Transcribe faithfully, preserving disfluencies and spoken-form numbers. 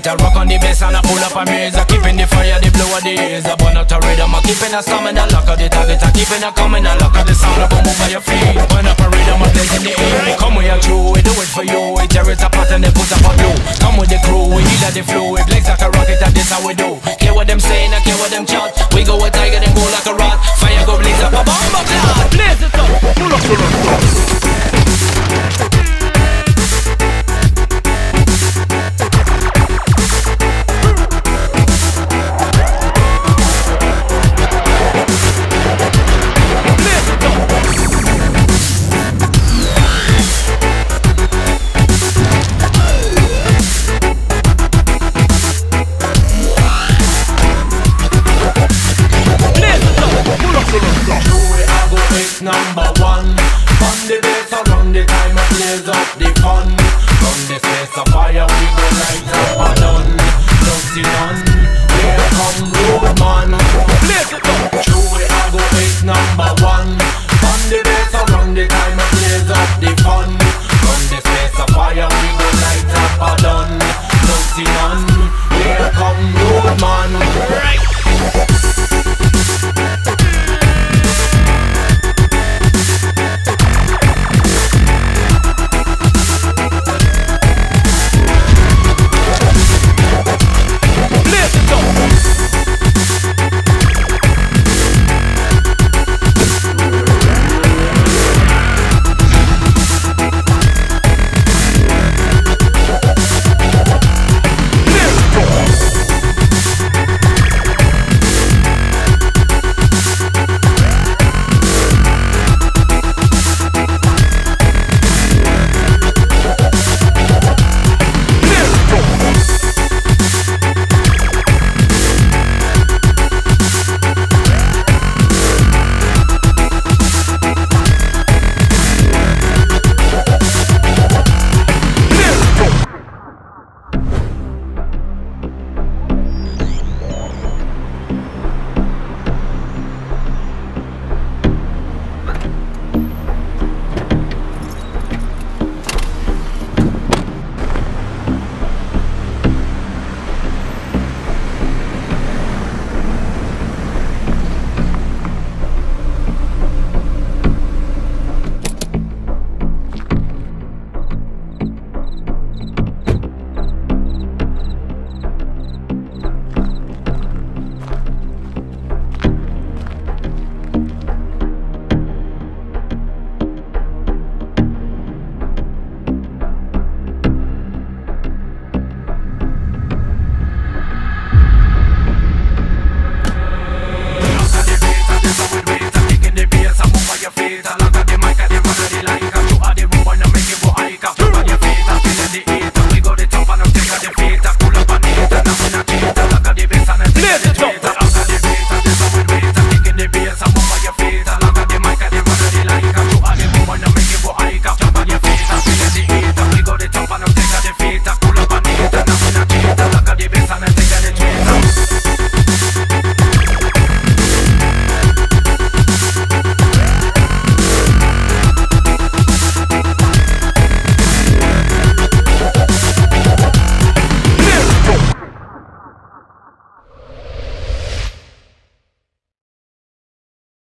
beat, I rock on the bass and I pull up a maze. I keeping the fire, the blow of the ears. I burn out a rhythm, I keeping a stamina, lock of the target. I keeping a coming, I lock of the sound. I go move by your feet. Burn up a rhythm, I blaze in the air. Come with your crew, we do it for you. We tear it apart and then put up a blue. Come with the crew, we heal at the flow. We blaze like a rocket, and this how we do. Care what them saying, I care what them chat. We go with tiger, then go like a rat.